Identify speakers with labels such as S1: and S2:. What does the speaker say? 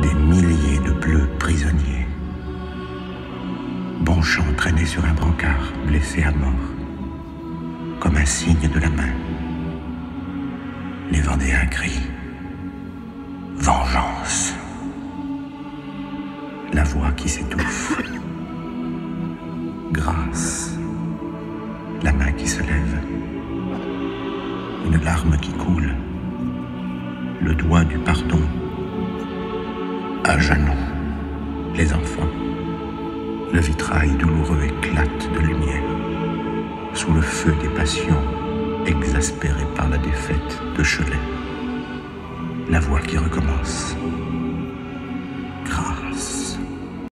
S1: des milliers de bleus prisonniers. Bonchamp traîné sur un brancard, blessé à mort, comme un signe de la main. Les Vendéens crient « Vengeance !» La voix qui s'étouffe. Grâce. La main qui se lève. Une larme qui coule. Le doigt du pardon. À genoux. Les enfants. Le vitrail douloureux éclate de lumière. Sous le feu des passions, exaspérées par la défaite de Cholet. La voix qui recommence.